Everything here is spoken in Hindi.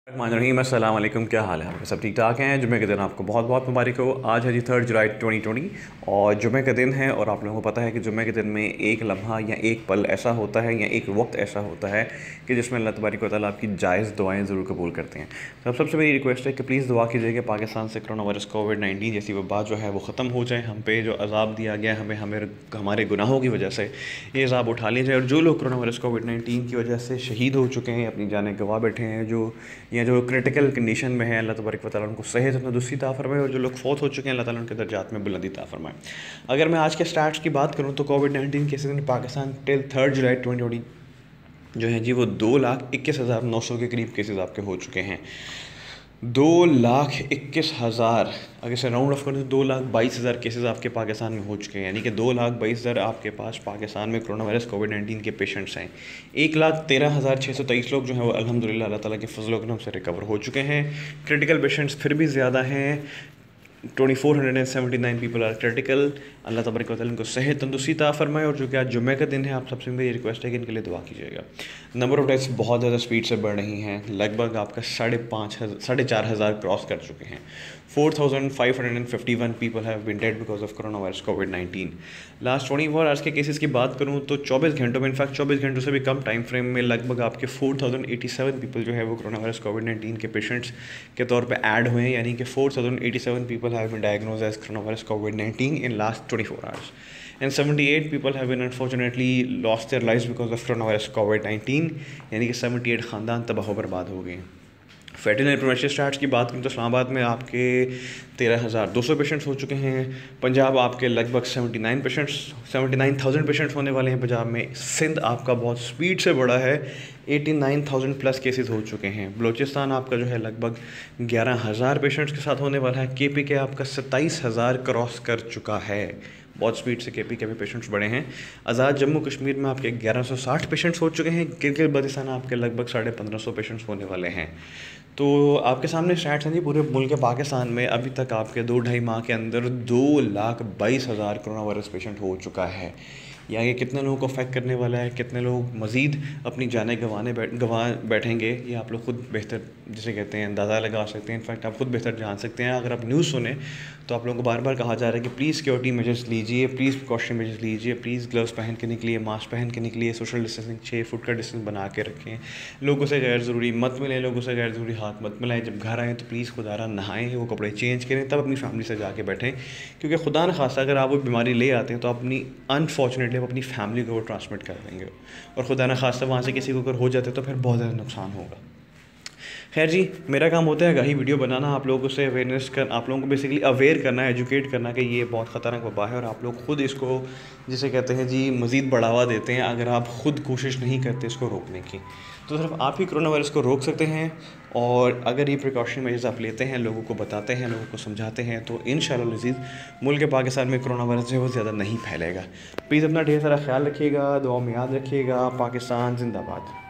रहीम अस्सलाम वालेकुम, क्या हाल है आपके? सब ठीक ठाक हैं। जुमे के दिन आपको बहुत बहुत मुबारक हो। आज है जी 3 जुलाई 2020 और जुमे का दिन है। और आप लोगों को पता है कि जुमे के दिन में एक लम्हा या एक पल ऐसा होता है या एक वक्त ऐसा होता है कि जिसमें अल्लाह तबारक व तआला आपकी जायज़ दुआएं ज़रूर कबूल करते हैं। तो अब सबसे मेरी रिक्वेस्ट है कि प्लीज़ दुआ कीजिए कि पाकिस्तान से कोरोना वायरस कोविड-19 जैसी वबा जो है वो ख़त्म हो जाए। हम पे जो अज़ाब दिया गया हमें हमारे गुनाहों की वजह से ये अज़ाब उठा लिया जाए। और जो लोग कोरोना वायरस कोविड-19 की वजह से शहीद हो चुके हैं, अपनी जानें गंवा बैठे हैं, जो क्रिटिकल कंडीशन में है, अल्लाह तबारक व तआला उनको सेहत तंदुरुस्ती अता फरमाए। और जो लोग फौत हो चुके हैं, अल्लाह ताला उनके दर्जात में बुलंदी अता फरमाए। अगर मैं आज के स्टैट्स की बात करूँ तो कोविड-19 cases in Pakistan till 3 July 2020 जो है जी वो 2,21,900 के करीब केसेस आपके हो चुके हैं। 2,21,000 अगर से राउंड ऑफ करें तो 2,22,000 केसेस आपके पाकिस्तान में हो चुके हैं। यानी कि 2,22,000 आपके पास पाकिस्तान में कोरोना वायरस कोविड-19 के पेशेंट्स हैं। 1,13,623 लोग जो हैं वो अल्हम्दुलिल्लाह अल्लाह ताला के फजल व करम से रिकवर हो चुके हैं। क्रिटिकल पेशेंट्स फिर भी ज़्यादा हैं। 2479 पीपल आर क्रिटिकल। अल्लाह तबारक व तआला इनको सेहत तंदुरुस्ती अता फरमाए। और जो कि आज जुम्मे का दिन है, आप सबसे मेरी रिक्वेस्ट है कि इनके लिए दुआ कीजिएगा। नंबर ऑफ़ डेथ्स बहुत ज़्यादा स्पीड से बढ़ रही हैं, लगभग आपका 4,500 क्रॉस कर चुके हैं। 4,551 people have been dead because of corona virus कोविड-19। लास्ट 24 आवर्स के केसेस की बात करूँ तो 24 घंटों में, इनफैक्ट 24 घंटों से भी कम टाइम फ्रेम में लगभग आपके 4,087 पीपल जो है वो कोरोना वायरस कोविड-19 के पेशेंट्स के तौर पे ऐड हुए हैं। यानी कि 4,087 people have been diagnosed as coronavirus COVID-19 in last 24 hours, and 78 people have been unfortunately lost their lives because of coronavirus COVID-19। यानी कि 78 ख़ानदान तबाह बर्बाद हो गए। फैटल प्रोमेशियल स्टार्ट्स की बात करें तो इस्लामाबाद में आपके 13,200 पेशेंट्स हो चुके हैं। पंजाब आपके लगभग 79,000 पेशेंट्स होने वाले हैं पंजाब में। सिंध आपका बहुत स्पीड से बढ़ा है, 89,000 प्लस केसेस हो चुके हैं। बलूचिस्तान आपका जो है लगभग 11,000 पेशेंट्स के साथ होने वाला है। KP के आपका 27,000 क्रॉस कर चुका है। बहुत स्पीड से KP के भी पेशेंट्स बढ़े हैं। आज़ाद जम्मू कश्मीर में आपके 1160 पेशेंट्स हो चुके हैं। गिलगित बल्तिस्तान आपके लगभग 1,550 पेशेंट्स होने वाले हैं। तो आपके सामने स्टैट्स हैं जी पूरे मुल्क पाकिस्तान में अभी तक आपके 2-2.5 माह के अंदर 2,22,000 कोरोना वायरस पेशेंट हो चुका है। या ये कितने लोगों को अफेक्ट करने वाला है, कितने लोग मज़ीद अपनी जानें गंवा बैठेंगे, ये आप लोग खुद बेहतर जिसे कहते हैं अंदाज़ा लगा सकते हैं। इनफैक्ट आप खुद बेहतर जान सकते हैं। अगर आप न्यूज़ सुने तो आप लोगों को बार बार कहा जा रहा है कि प्लीज़ सिक्योरिटी मेजर्स लीजिए, प्लीज़ प्रिकॉशन मेजर्स लीजिए, प्लीज़ ग्लव्स पहन के निकलिए, मास्क पहन के निकलिए, सोशल डिस्टेंसिंग 6 फुट का डिस्टेंस बना के रखें, लोगों से गैर ज़रूरी मत मिलें, लोगों से गैर ज़रूरी हाथ मत मिलाएं। जब घर आएँ तो प्लीज़ खुदारा नहाएं, वो कपड़े चेंज करें, तब अपनी फैमिली से जाके बैठें। क्योंकि खुदा न खास्ता अगर आप वो बीमारी ले आते हैं तो अपनी अनफॉर्चुनेटली आप अपनी फैमिली को वो ट्रांसमिट कर देंगे। और खुदा न खास्ता वहाँ से किसी को अगर हो जाते तो फिर बहुत ज़्यादा नुकसान होगा। खैर जी, मेरा काम होता है आगाही वीडियो बनाना, आप लोगों से अवेयरनेस कर, आप लोगों को बेसिकली अवेयर करना, एजुकेट करना कि ये बहुत ख़तरनाक वबा है। और आप लोग खुद इसको जिसे कहते हैं जी मज़ीद बढ़ावा देते हैं अगर आप ख़ुद कोशिश नहीं करते इसको रोकने की। तो सिर्फ आप ही कोरोना वायरस को रोक सकते हैं। और अगर ये प्रिकॉशन मेजर्स आप लेते हैं, लोगों को बताते हैं, लोगों को समझाते हैं, तो इंशाअल्लाह अज़ीज़ मुल्क पाकिस्तान में कोरोना वायरस जो है वो ज़्यादा नहीं फैलेगा। प्लीज़ अपना ढेर सारा ख्याल रखिएगा, दुआ में याद रखिएगा। पाकिस्तान जिंदाबाद।